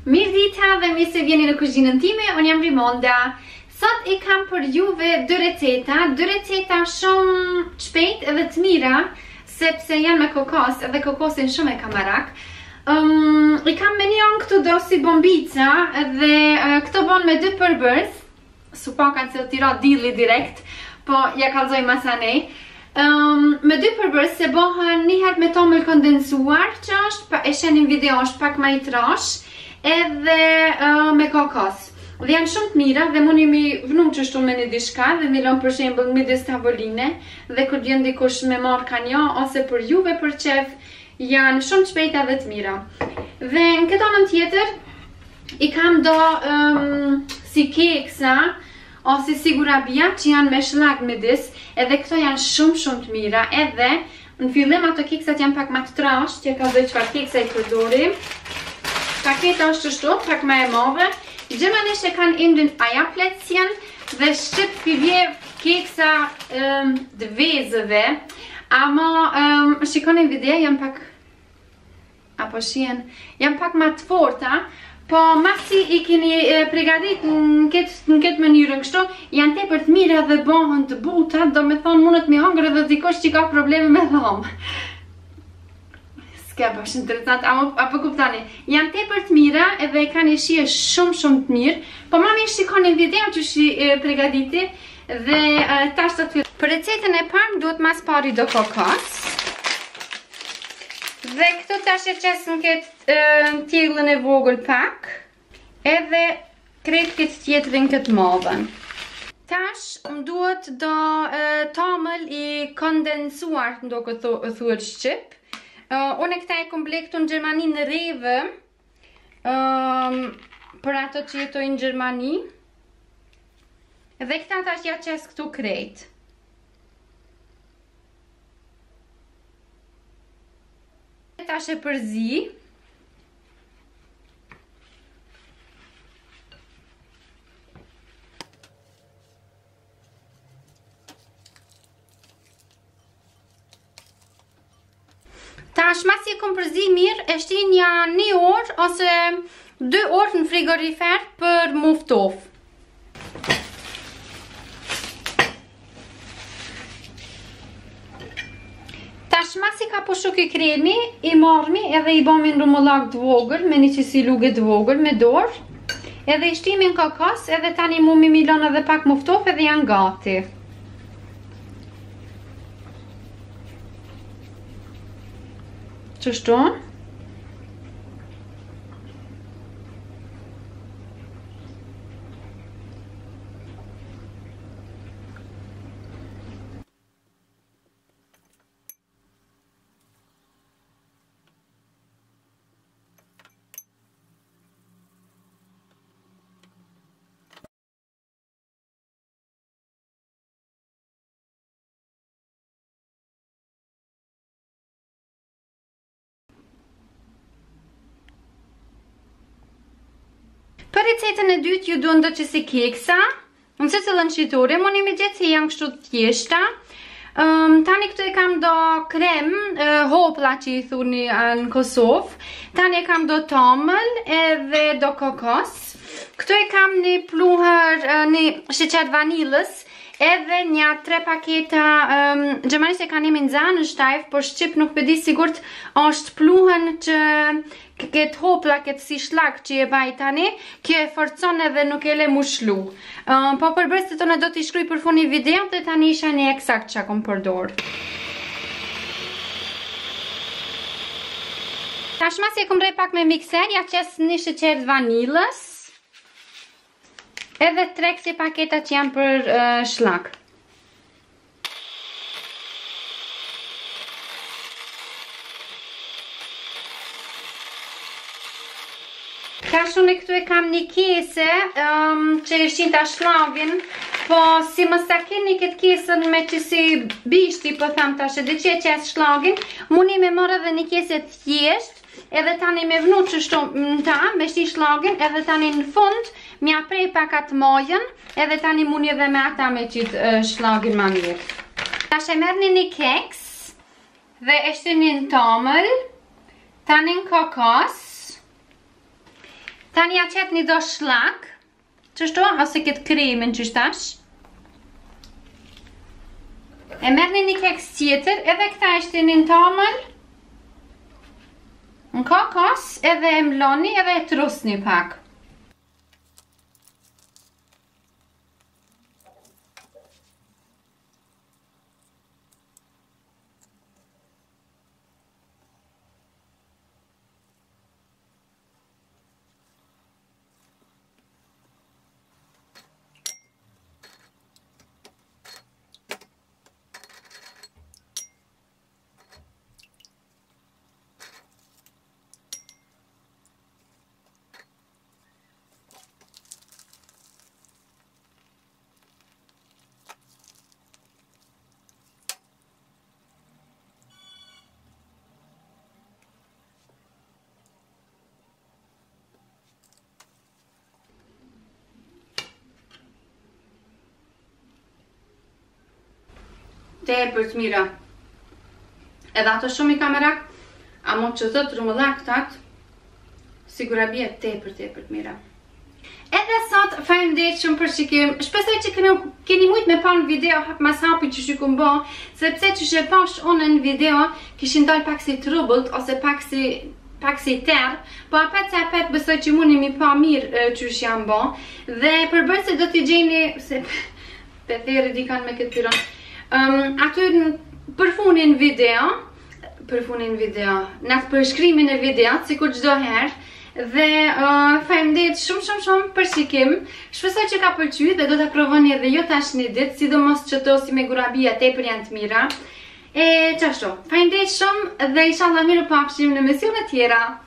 Mirë dita dhe mirë se vjeni në kuzhinën time, unë jam Rimonda. Sot I kam për juve dy receta shumë shpejt edhe të mira, sepse janë me kokos, edhe kokosin shumë e kam merak. I kam me njën këtu do si bombica, dhe këto bon me dy përbërës, supakan se tira dilli direkt, po ja kalzoj masanej. Me dy përbërës se bohen njëherë me tomël kondensuar, që është, e shenin video, është pak ma I trash, edhe me kokos. Dhe janë shumë të mira dhe mund mi vënu qështu me një dishka dhe mi lëm për shembull midis tavoline dhe kur vjen dikush me marr ka një ose për juve për qef, janë shumë shpejta dhe të mira. Dhe në këtë anën tjetër I kam do si keksa ose sigurabia që janë me shlag midis, edhe këto janë shumë të mira, edhe në fillim ato keksat janë pak ma të trash, që ka dhe qëfar keksa I përdorim. Paketa është qështu, pak ma e madhe. Gjermanisht e kanë indin aja plecjen dhe shqip pivje keksa të vezëve. Ama shikoni video, janë pak apo shien, janë pak ma të forta, po masi I keni pregadit në këtë mënyrën kështu, janë tepër të mira dhe bohën të buta, do me thonë mundet me hangër dhe dikosh që ka probleme me dhomë. Ska është interesant, apo kuptani, janë tepër të mira edhe kanë shije shumë të mirë, po ma mi shikoni video që shi pregaditi dhe tash të fillë. Për recetën e parë duhet mas pari do kokos. Dhe këtu tash e qesë në këtë tjellën e vogël pak, edhe kretë këtë tjetërin këtë modhen. Tash më duhet do tomël I kondensuar ndo këtë thuër shqip. Unë këta e komplektu në Gjermani në Reve, për ato që jetojnë në Gjermani, dhe këta tash ja qes këtu krejt. Tash e përzi. Tash masi e kom përzi mirë, e shtinja 1 orë ose 2 orë në frigorifer për muftof. Tash masi ka pushu ky kremi, I marmi edhe I bomi në rumullak të vogël, me një qësi luge të vogël, me dorë, edhe I shtimin kokos, edhe tani mu mi milon edhe pak muftof edhe janë gati. Qështu? Për recetën e dytë ju duan do që si keksa, nëse se lënqitore, moni me gjithë se janë kështu të tjeshta. Tani këtu e kam do krem, hopla që I thuni në Kosovë, tani e kam do tomël edhe do kokos, këtu e kam një pluhër, një sheqer vanilës, edhe një 3 paketa, Gjermanisht e ka një minzan në shtajf, por Shqip nuk pëdi sigurt është pluhën që këtë hopla, këtë si shlak që e baj tani, kjo e forcon edhe nuk e le mu shlu. Po përbërës të tonë do t'i shkruj për funi video dhe tani isha një eksakt që kom përdor. Tashma si e kom rej pak me mikser, ja qes një sheqer vanilës, edhe 3 kësi paketa që janë për shlak. Tash unë këtu e kam një kese që ishin ta shlagin, po si mos ta keni këtë kesën me që si bishti, po tham tash edhe që e qes shlagin, muni me marrë edhe një kese të thjesht, edhe tani me vnu qështu në ta, me shti shlagin, edhe tani në fund, mja prej pak atë mojën, edhe tani muni edhe me ata me qitë shlagin ma mirë. Tash e merrni një keks, dhe e shtini në tomël, tani në kokos, Tani ja qet një do shlak, qështu, ose këtë kremin që shtash. E merrni një keks tjetër, edhe këta ishte një tamël, në kokos, edhe e mloni, edhe e trusni pak. Tepër të mira. Edhe ato shumë i kamerak, a mo që të rëmëllaktat, sigura bje tepër të mira. Edhe sot, faleminderit shumë për shikim. Shpresoj që keni mujt me pa në video mas hapi që shikun bo, sepse që shë pash unë në video, kishin dal pak si trubult, ose pak si terë, po apet besoj që mundi mi pa mirë që shë jam bo, dhe përbërë se do t'i gjeni, se pe theri dikan me këtë pyron, aty përfunin video, në atë përshkrimin e video, sikur çdo herë, dhe faleminderit shumë për shikim. Shpresoj që ka pëlqyer dhe do ta provoni edhe ju tash një ditë, sidomos që to si me gurabia tepër janë të mira. E çashtu. Faleminderit shumë dhe inshallah mirë pafshim në emisione tjera.